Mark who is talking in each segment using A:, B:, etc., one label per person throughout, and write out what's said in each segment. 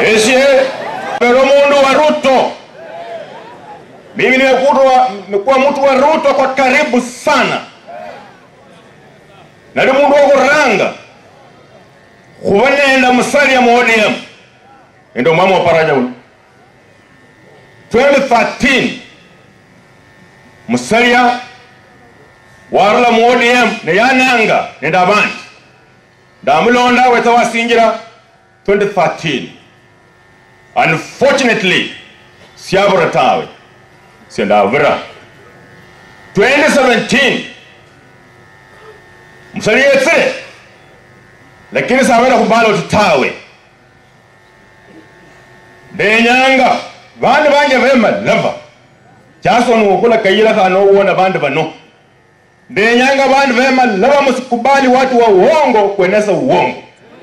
A: Esie pero mundu wa Ruto. Mimi nimekuwa mtu wa Ruto kwa karibu sana. Na ndi mundu wa kuranga. Kubanenda Musalia mu ODM. Ndo mama wa Paranya uli. 2013 Musalia warula mu ODM ne yananga nenda abantu. Ndamulonda weta wasingira 2013. Unfortunately, siyabura tawe. Siyandavura. 2017 Musalia yetse. Lakini sawera kubalo tutawe. Denyanga bandu banje bema lava. Chaso ngokula kayira kana uona bandu bano. Denyanga bandu bema lava, musikubali watu wa uongo kueneza uongo.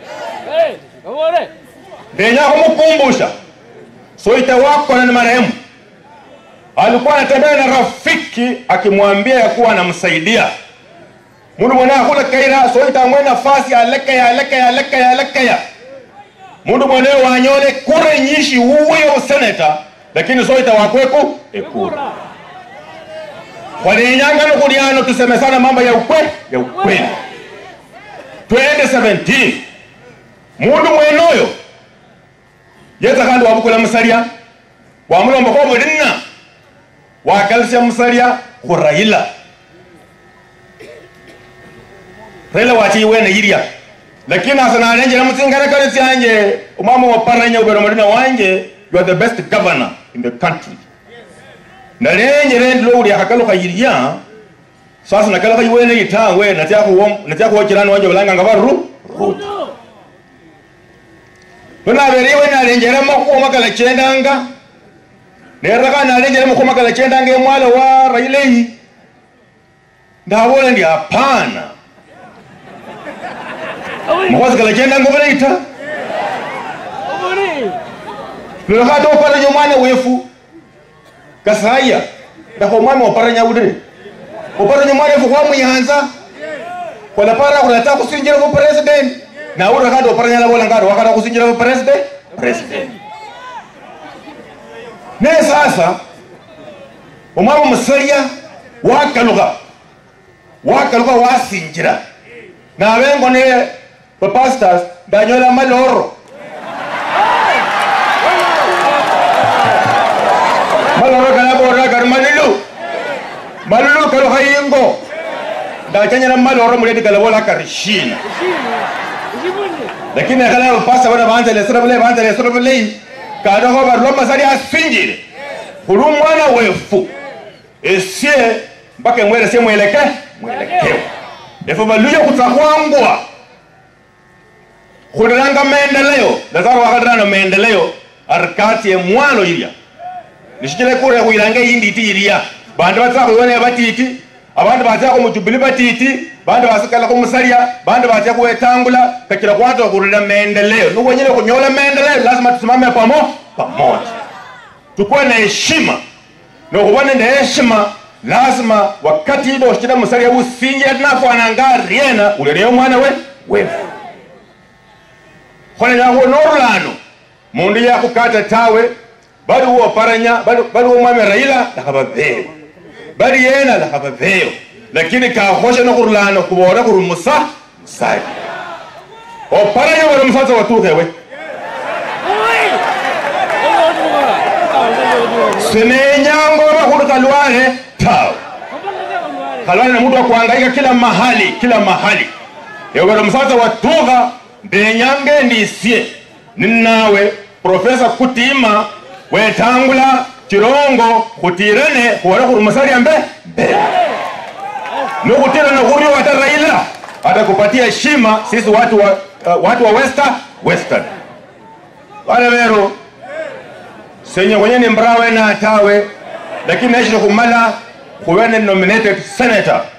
A: Denyanga kumukumbusha. Soita wako na marehemu alikuwa anatembea na rafiki akimwambia ya kuwa anamsaidia. Mundu mwana kula kaira soita mwe nafasi alekea. Mundu mwana wanyole kure nyishi uwe seneta, lakini soita wakweku ekura. Kwa Denyanga no kuliano tuseme sana mambo ya ukweli. 2017 mundu mwenoyo yeta kandi wabukula Musalia wamulomba kwa mulina wakalisia Musalia ku Raila. Raila wachi wena yiria, lakini asana alenje na mtsingana kale cyanje umama wa Paranya ubero mulina wanje, you are the best governor in the country. Na lenje rendo uri akakalo kayiria sasa nakala kayiwene itawe natako wakirano wanje balanga ngabaru Bana beriwe na lenjera mako makala chendanga. Neraka na lenjera mako makala chendanga mwala wa Raila yi. Ndabona ndi hapana. Mwazi kala chendanga baleita. Neraka to Paranya mwana wefu. Kasaya. Ndako mwana wa Paranya udere. Oparanya mwana wefu kwa muyanza. Kwa la para kunataka kusinjira kwa president. Na ura kado Paranya la bola ngaro wakana kusinjira kwa president. Ne sasa umama Musalia wakaluka wasinjira. Na bengo ne pastors danyola maloro. Maloro kana bora karmalilu. Malulu kalo hayingo. Ndachanya na maloro muledi kala bola karishina. Lakini akala pasta bana banza le sirabule kada ho barlo Musalia asinjire kuru mwana wefu esie mpaka mwele se mwelekeo efo baluyo kutakwangwa kudanga maendeleo lazaro wakadana maendeleo arkati ya mwalo ilia nishikile kure kuirange indi tiria bandu batako yone batiti abantu batako mujubili batiti bandu basikala ku Musalia bandu batako wetangula kakira kwanza kurida maendeleo nuko nyine kunyola maendeleo lazima tusimame pamoja tukue na heshima na kubona na heshima lazima wakati ndo shida Musalia usinje nafo anangariena uleleo mwana wefu kone na honorulano mundu ya kukata tawe bali uwa Paranya bali uwa mwame Raila lakabaveo bali yena lakabaveo lakini kahosha na kurulano kubora kuru Musalia o Paranya wala Musalia watukewe sene nyango bakuru kalwane tawe kalwane na mtu wa kuhangaika kila mahali yogoro Musalia watuga Denyange ndisie ninawe Profesa Kutima wetangula Chirongo kutirene kuwara kuru Musalia mbe nukutira na kuri wa Raila hata kupatia heshima sisi watu wa Western wale vero senye kwenye mbrawe na atawe lakini naishi kumala kuwene nominated senator